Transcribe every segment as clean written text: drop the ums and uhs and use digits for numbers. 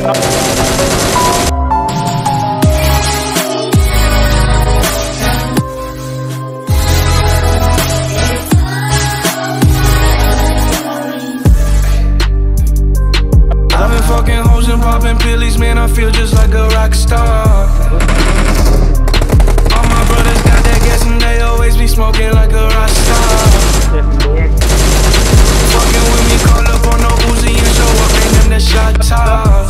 Fucking hoes and popping pillies, man, I feel just like a rock star. All my brothers got that gas and they always be smoking like a rock star. Fucking with me, call up on no Uzi and show up, ain't them the shot toss.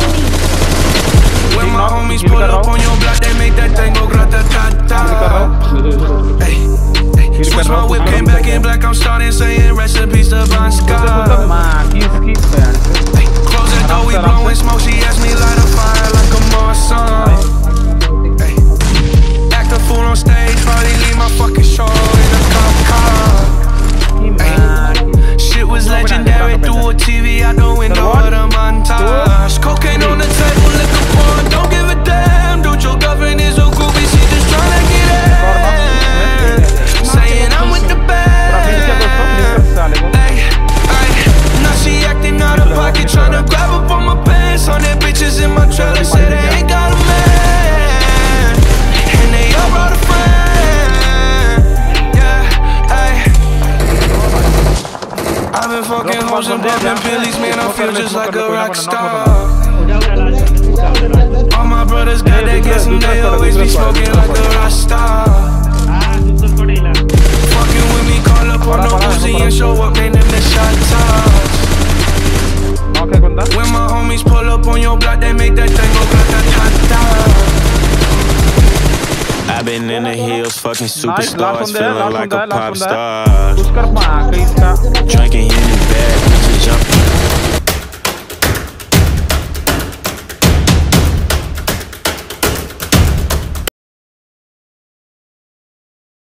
When my homies pull up on your block, they make that thing go grata-ta-ta. Hey, switch my whip, came back in black, I'm starting saying recipes to Bon Scott. Though we blowing smoke, she asked me light a fire like a Marsan. Ay. Act a fool on stage, probably leave my fucking show in a cop car. Ay. Shit was legendary, through a TV out the window of the montage. Cocaine on the table, liquor porn, don't give a damn. Dude, your girlfriend is a groupie, she just tryna get it. Saying I'm with the band. Ay. Now she acting out of pocket, tryna grab up on my pants. On that bitches in my trailer, say they ain't got a man, and they all brought a friend. Yeah, ayy. I've been fucking hoes and popping pillies, man, I feel just like a rock star. All my brothers got that gas and they always be smoking like a rock star. Fucking with me, call up on no Uzi and show up, man, them the shot toss. When my homies pull up on your block, they make that thing go grata-ta-ta. I've been in the hills, fucking superstars, feeling like a pop star. Drinking in the bag, bitches jumping.